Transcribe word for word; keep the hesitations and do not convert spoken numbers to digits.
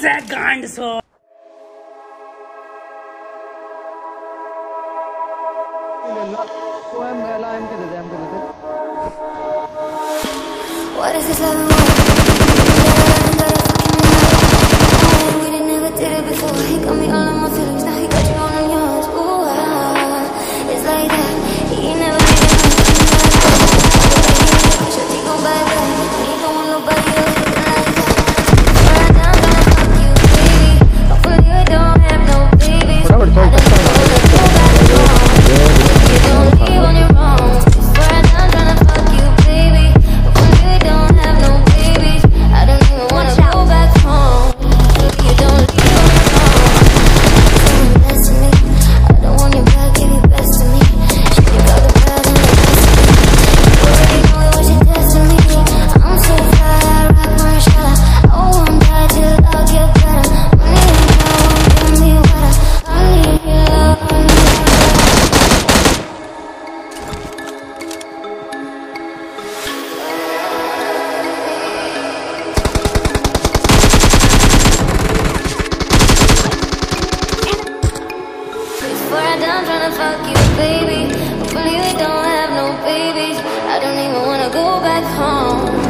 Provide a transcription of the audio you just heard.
से गांड सो What is this other one? We didn't never did it before. He got me all in my feelings, now he got you all in yours. Ooh, ah, it's like that. He never did it. Should he go bye bye? He don't want nobody else like that. Right now I'm gonna fuck you, baby. Hopefully you don't have no babies. I don't know what to go back home. You don't leave on your own. Right now I'm gonna fuck you, baby. Hopefully you don't have no babies. I don't even wanna go back home. You don't leave on your own. You're best to me. I don't want your back, give your best to me. She got the bad and the best to me. You already know it was your destiny. I'm so fly, I rock my shot. I won't die till I get better. Money and power won't give me wetter. I need your love, I need your love. Before I die, I'm tryna fuck you, baby. Hopefully we don't have no babies. I don't even wanna go back home.